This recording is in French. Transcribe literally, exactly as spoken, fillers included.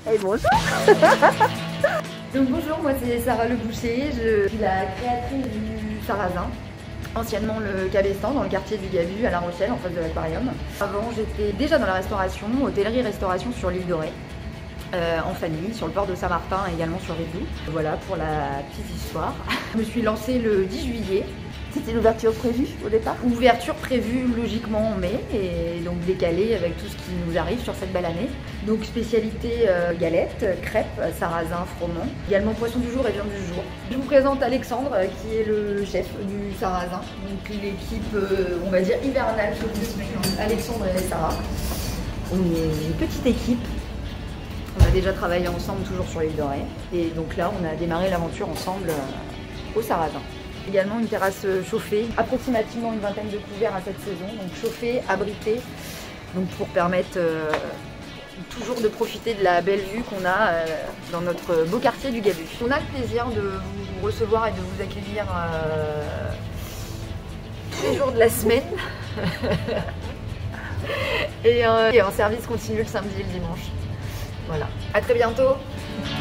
Et bonjour. Donc bonjour, moi c'est Sarah Le Boucher, je suis la créatrice du Sarrasin, anciennement le Cabestan dans le quartier du Gabu à La Rochelle en face de l'aquarium. Avant j'étais déjà dans la restauration, hôtellerie-restauration sur l'île de Ré, euh, en famille, sur le port de Saint-Martin et également sur Rivedoux. Voilà pour la petite histoire. Je me suis lancée le dix juillet. C'était l'ouverture prévue au départ? Ouverture prévue logiquement en mai et donc décalée avec tout ce qui nous arrive sur cette belle année. Donc spécialité euh, galettes, crêpes, sarrasin, froment. Également poisson du jour et viande du jour. Je vous présente Alexandre euh, qui est le chef du sarrasin. Donc l'équipe, euh, on va dire hivernale, Alexandre et Sarah. On est une petite équipe. On a déjà travaillé ensemble toujours sur l'île de Ré. Et donc là, on a démarré l'aventure ensemble euh, au sarrasin. Également une terrasse chauffée, approximativement une vingtaine de couverts à cette saison, donc chauffée, abritée, donc pour permettre euh, toujours de profiter de la belle vue qu'on a euh, dans notre beau quartier du Gabu. On a le plaisir de vous recevoir et de vous accueillir euh, tous les jours de la semaine et, euh, et en service continu le samedi et le dimanche. Voilà, à très bientôt.